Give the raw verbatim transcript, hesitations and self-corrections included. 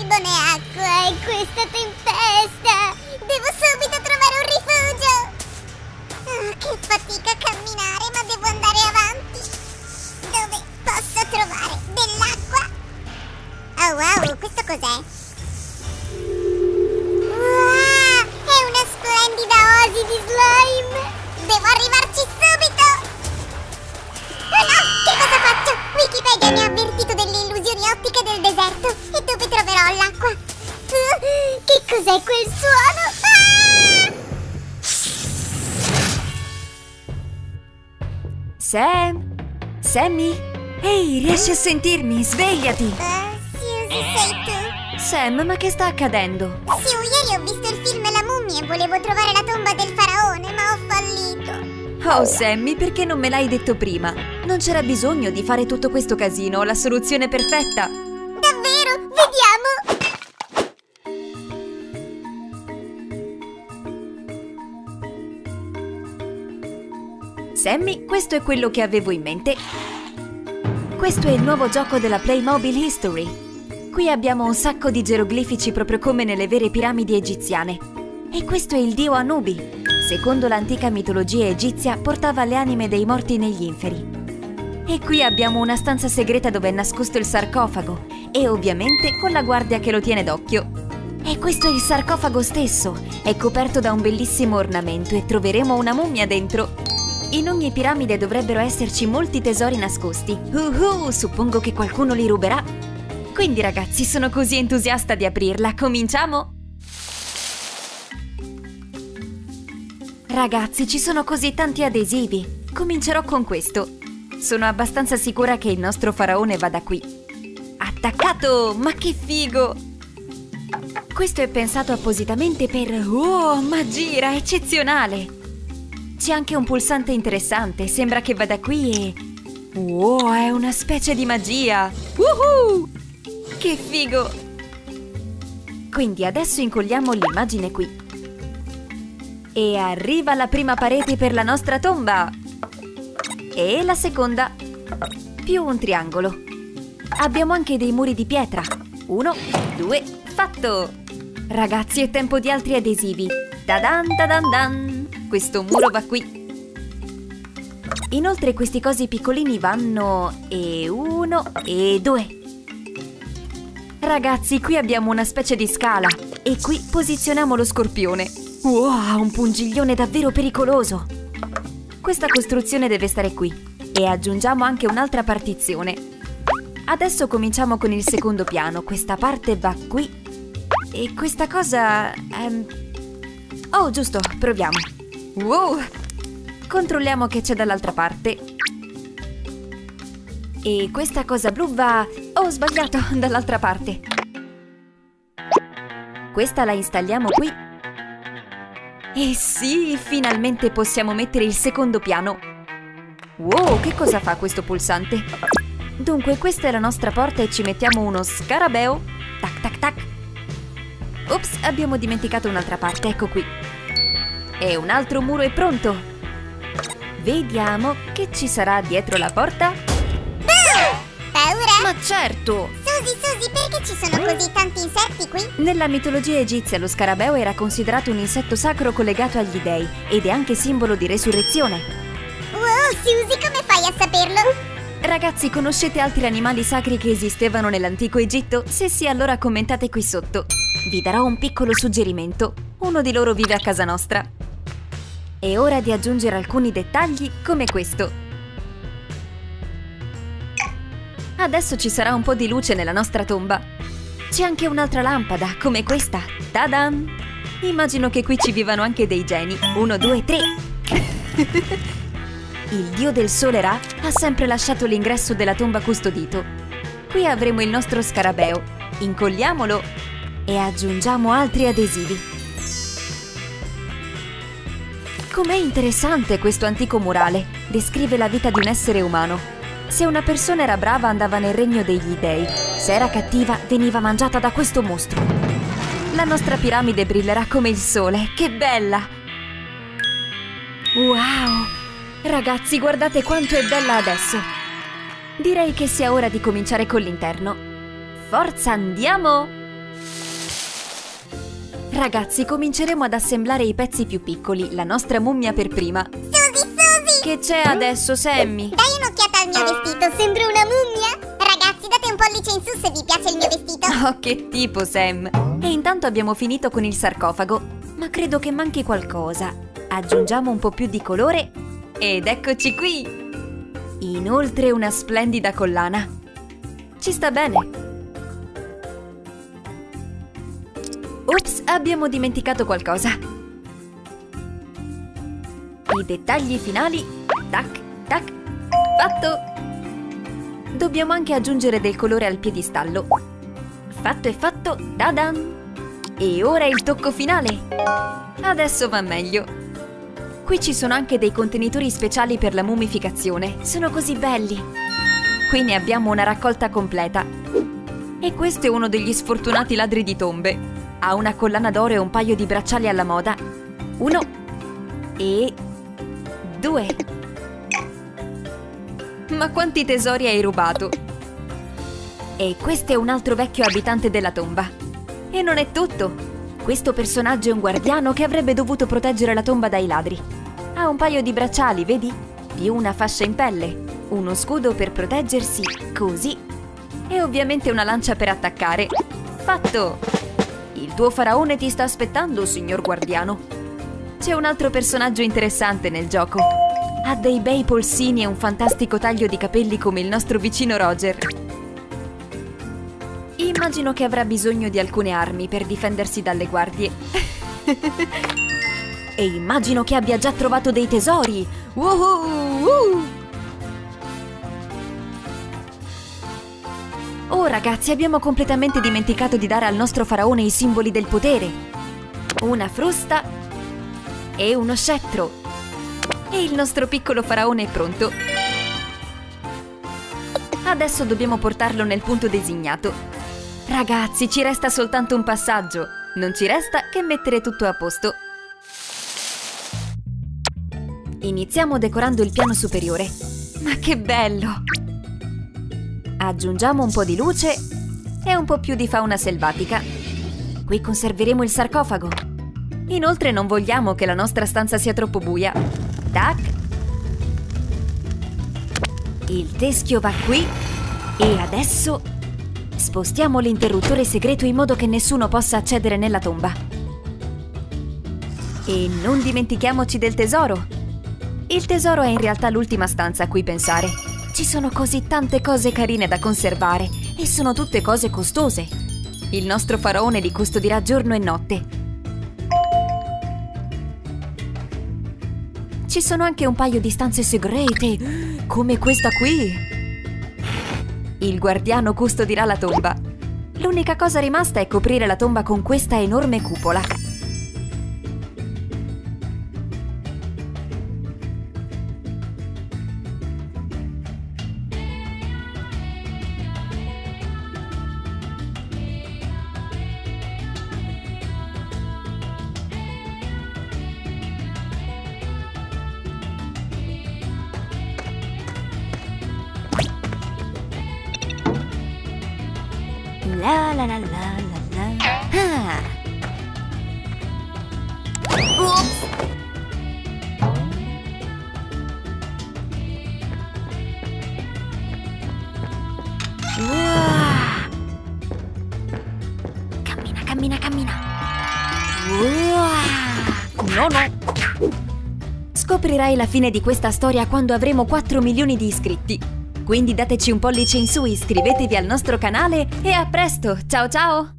cibo né acqua e questa tempesta! Devo subito trovare un rifugio! Oh, che fatica a camminare, ma devo andare avanti! Dove posso trovare dell'acqua? Oh wow, questo cos'è? Wow, è una splendida oasi di slime! Devo arrivarci subito! Oh no, che cosa faccio? Wikipedia mi ha avvertito delle illusioni ottiche del deserto. E dove troverò l'acqua? Uh, che cos'è quel suono? Ah! Sam? Sammy? Ehi, riesci a sentirmi? Svegliati! Uh, Suzy, sei tu? Sam, ma che sta accadendo? Sì, ieri ho visto il film La mummia e volevo trovare la tomba del faraone, ma ho fallito. Oh, Sammy, perché non me l'hai detto prima? Non c'era bisogno di fare tutto questo casino, ho la soluzione perfetta! Davvero? Vediamo! Sammy, questo è quello che avevo in mente. Questo è il nuovo gioco della Playmobil History. Qui abbiamo un sacco di geroglifici proprio come nelle vere piramidi egiziane. E questo è il dio Anubi. Secondo l'antica mitologia egizia portava le anime dei morti negli inferi. E qui abbiamo una stanza segreta dove è nascosto il sarcofago e ovviamente con la guardia che lo tiene d'occhio. E questo è il sarcofago stesso, è coperto da un bellissimo ornamento e troveremo una mummia dentro. In ogni piramide dovrebbero esserci molti tesori nascosti. Uhu, suppongo che qualcuno li ruberà. Quindi ragazzi, sono così entusiasta di aprirla, cominciamo? Ragazzi, ci sono così tanti adesivi. Comincerò con questo. Sono abbastanza sicura che il nostro faraone vada qui. Attaccato! Ma che figo! Questo è pensato appositamente per... Oh, magia eccezionale! C'è anche un pulsante interessante, sembra che vada qui e... Wow, è una specie di magia! Woohoo! Che figo! Quindi adesso incolliamo l'immagine qui. E arriva la prima parete per la nostra tomba! E la seconda, più un triangolo. Abbiamo anche dei muri di pietra. Uno, due, fatto! Ragazzi, è tempo di altri adesivi. Tadan tadan dan! Questo muro va qui. Inoltre questi cosi piccolini vanno... E uno, e due. Ragazzi, qui abbiamo una specie di scala. E qui posizioniamo lo scorpione. Wow, un pungiglione davvero pericoloso! Questa costruzione deve stare qui e aggiungiamo anche un'altra partizione. Adesso cominciamo con il secondo piano. Questa parte va qui e questa cosa... Ehm... Oh, giusto, proviamo. Wow! Controlliamo che c'è dall'altra parte. E questa cosa blu va... Oh, ho sbagliato, dall'altra parte. Questa la installiamo qui. E sì, finalmente possiamo mettere il secondo piano. Wow, che cosa fa questo pulsante? Dunque, questa è la nostra porta e ci mettiamo uno scarabeo. Tac, tac, tac. Ops, abbiamo dimenticato un'altra parte, ecco qui. E un altro muro è pronto. Vediamo che ci sarà dietro la porta. Paura? Ma certo! Suzy, Suzy, perché ci sono così tanti insetti qui? Nella mitologia egizia lo scarabeo era considerato un insetto sacro collegato agli dei ed è anche simbolo di resurrezione. Wow, Suzy, come fai a saperlo? Ragazzi, conoscete altri animali sacri che esistevano nell'antico Egitto? Se sì, allora commentate qui sotto. Vi darò un piccolo suggerimento. Uno di loro vive a casa nostra. È ora di aggiungere alcuni dettagli come questo. Adesso ci sarà un po' di luce nella nostra tomba. C'è anche un'altra lampada, come questa. Tadam! Immagino che qui ci vivano anche dei geni. Uno, due, tre! Il dio del sole Ra ha sempre lasciato l'ingresso della tomba custodito. Qui avremo il nostro scarabeo. Incolliamolo e aggiungiamo altri adesivi. Com'è interessante questo antico murale! Descrive la vita di un essere umano. Se una persona era brava andava nel regno degli dei, se era cattiva veniva mangiata da questo mostro. La nostra piramide brillerà come il sole, che bella! Wow! Ragazzi, guardate quanto è bella adesso! Direi che sia ora di cominciare con l'interno. Forza, andiamo! Ragazzi, cominceremo ad assemblare i pezzi più piccoli, la nostra mummia per prima. Suzy, Suzy! Che c'è adesso, Sammy? Dai un'occhiata al mio vestito, sembra una mummia! Ragazzi, date un pollice in su se vi piace il mio vestito! Oh, che tipo, Sam! E intanto abbiamo finito con il sarcofago, ma credo che manchi qualcosa. Aggiungiamo un po' più di colore ed eccoci qui! Inoltre una splendida collana. Ci sta bene. Ops, abbiamo dimenticato qualcosa. I dettagli finali. Tac, tac. Fatto! Dobbiamo anche aggiungere del colore al piedistallo. Fatto è fatto, tadan! E ora il tocco finale. Adesso va meglio. Qui ci sono anche dei contenitori speciali per la mummificazione. Sono così belli. Qui ne abbiamo una raccolta completa. E questo è uno degli sfortunati ladri di tombe. Ha una collana d'oro e un paio di bracciali alla moda. Uno e due. Ma quanti tesori hai rubato? E questo è un altro vecchio abitante della tomba. E non è tutto. Questo personaggio è un guardiano che avrebbe dovuto proteggere la tomba dai ladri. Ha un paio di bracciali, vedi? Più una fascia in pelle. Uno scudo per proteggersi, così. E ovviamente una lancia per attaccare. Fatto! Il tuo faraone ti sta aspettando, signor guardiano. C'è un altro personaggio interessante nel gioco. Ha dei bei polsini e un fantastico taglio di capelli come il nostro vicino Roger. Immagino che avrà bisogno di alcune armi per difendersi dalle guardie. E immagino che abbia già trovato dei tesori. Woohoo! Oh ragazzi, abbiamo completamente dimenticato di dare al nostro faraone i simboli del potere. Una frusta e uno scettro. E il nostro piccolo faraone è pronto. Adesso dobbiamo portarlo nel punto designato. Ragazzi, ci resta soltanto un passaggio. Non ci resta che mettere tutto a posto. Iniziamo decorando il piano superiore. Ma che bello! Aggiungiamo un po' di luce e un po' più di fauna selvatica. Qui conserveremo il sarcofago. Inoltre non vogliamo che la nostra stanza sia troppo buia. Tac! Il teschio va qui e adesso spostiamo l'interruttore segreto in modo che nessuno possa accedere nella tomba. E non dimentichiamoci del tesoro. Il tesoro è in realtà l'ultima stanza a cui pensare. Ci sono così tante cose carine da conservare e sono tutte cose costose. Il nostro faraone li custodirà giorno e notte. Ci sono anche un paio di stanze segrete, come questa qui. Il guardiano custodirà la tomba. L'unica cosa rimasta è coprire la tomba con questa enorme cupola. La la la la la la. Ah. Ops. Wow. Cammina, cammina, cammina. Wow. No, no. Scoprirai la fine di questa storia quando avremo quattro milioni di iscritti. Quindi dateci un pollice in su, iscrivetevi al nostro canale e a presto! Ciao ciao!